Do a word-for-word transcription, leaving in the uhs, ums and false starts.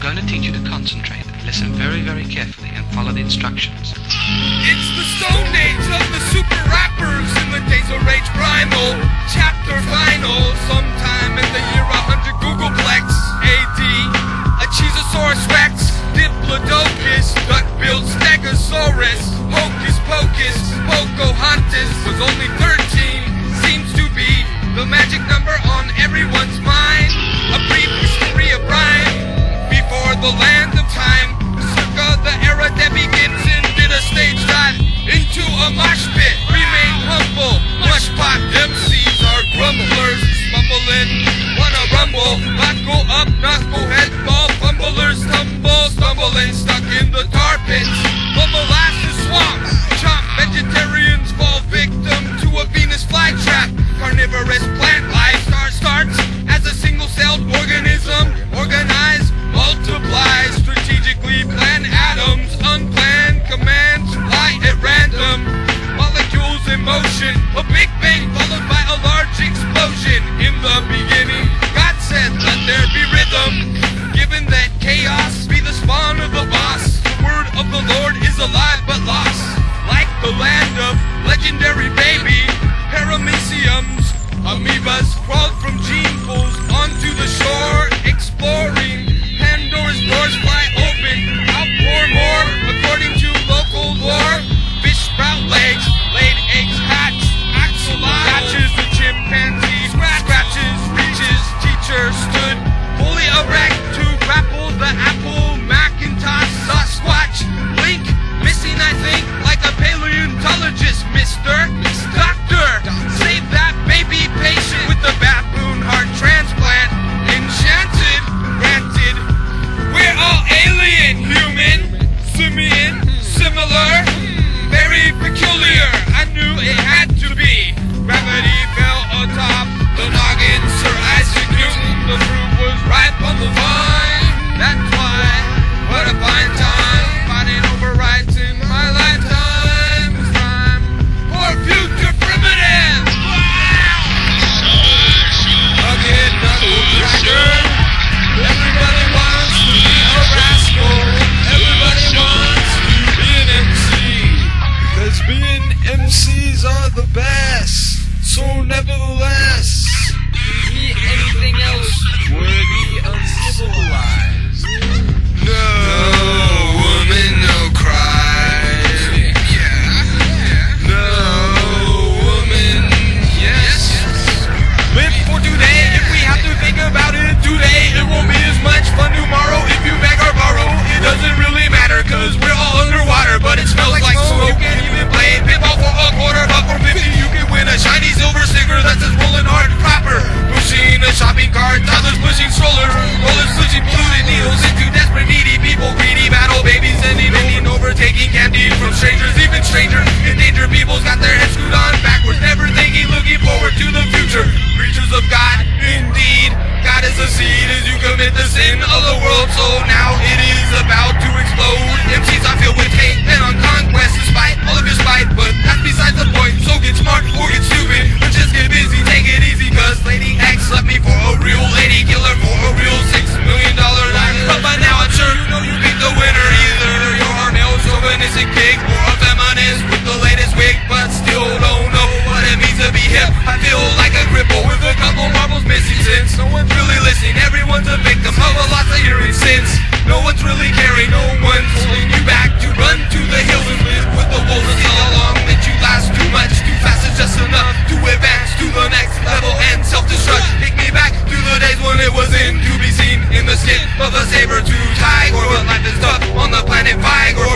going to teach you to concentrate, listen very, very carefully, and follow the instructions. It's the Stone Age of the super rappers in the days of Rage Primal. Chapter final, sometime in the year one hundred Googleplex A D. A Cheezosaurus Rex, Diplodocus, duck-billed Stegosaurus. Hocus Pocus, Pocahontas was only thirteen. Seems to be the magic number on everyone's mind. A brief history of rhyme before the land of time. Circa the era Debbie Gibson did a stage dive into a mosh pit. Remain humble, mush pot M Cs are grumblers. Mumbling, wanna rumble, not go up, not go head ball. Fumblers tumble, stumbling, stuck in the tar pits. The molasses swamp, chomp, vegetarians fall victim to a Venus flytrap. Carnivorous plant life starts as a single-celled organism. Organize, multiply, strategically plan atoms. Unplanned commands fly at random. Molecules in motion, a big bang followed by a large explosion. In the beginning, God said, let there be rhythm. Given that chaos be the spawn of the boss, the word of the Lord is alive but lost. Like the land of legendary baby parameciums, amoebas crawled from gene pools onto the shore, exploring. Pandora's doors fly open, outpour more. According to local lore, fish sprout legs, laid eggs hatch, axolotl catches the chimpanzee, scratches, reaches. Teacher stood fully erect to grapple the Apple Macintosh. Sasquatch blink, missing I think like a paleontologist. Mister Doctor, save that baby patient with the baboon heart transplant. Enchanted, granted, we're all alien, human, simian, similar, very peculiar. I knew it had to be. Gravity fell atop the noggin, Sir Isaac Newton. The fruit was ripe on the vine. That's why, what a fine time, fighting over rights in my lifetime. It's time for future primitive. Rugged knuckle cracker. Everybody wants to be a rascal. Everybody wants to be an M C. Cause being M Cs are the best. So nevertheless, anything else would be uncivilized. No woman, no cry. Yeah. No woman, yes. Live for today. If we have to think about it today, it won't be as much fun tomorrow. If you beg or borrow, it doesn't really matter, cause we're all underwater, but it smells like smoke. You can't even play pinball for a quarter, but for fifty you can win a shiny silver sticker that's just rolling hard proper. Pushing a shopping cart, toddlers pushing stroller, rollers pushing polluted needles into desperate needy people. Greedy battle babies and bending over, taking candy from strangers, even stranger. Endangered people's got their heads screwed on backwards, never thinking, looking forward to the future. Creatures of God, indeed. God is a seed as you commit the sin of the world. So now it is about to explode. M Cs are filled with hate and on conquest, despite all of your spite. But that's besides the point. So get smart or get stupid, or just get busy. Take it easy, cause Lady X left me for a real lady killer, for a real six million dollar life. But by now I'm sure you know you picked the winner. Either you're a male chauvinistic pig or a feminist with the latest wig, but still don't know what it means to be hip. I feel like a cripple with a couple marbles missing since no one's really listening. Everyone's a victim of a lot of hearing since no one's really caring. No one's holding you back to run to the hills and live with the wolves and all along. That you last too much, too fast is just enough to advance to the next level and self-destruct. Take me back to the days when it wasn't to be seen in the skin of a saber-tooth tiger. But life is tough on the planet Vigor.